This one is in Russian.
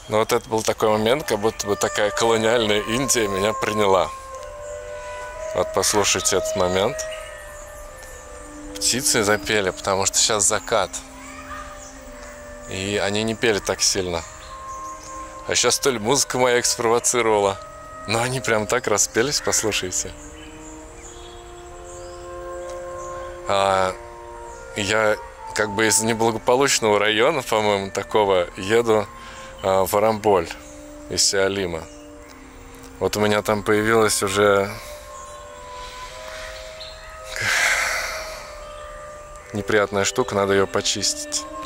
Но вот это был такой момент, как будто бы такая колониальная Индия меня приняла. Вот послушайте этот момент. Птицы запели, потому что сейчас закат. И они не пели так сильно. А сейчас то ли музыка моя их спровоцировала. Но они прям так распелись, послушайте. Я как бы из неблагополучного района, по-моему, такого, еду в Арамболь из Сиалима. Вот у меня там появилась уже неприятная штука, надо ее почистить.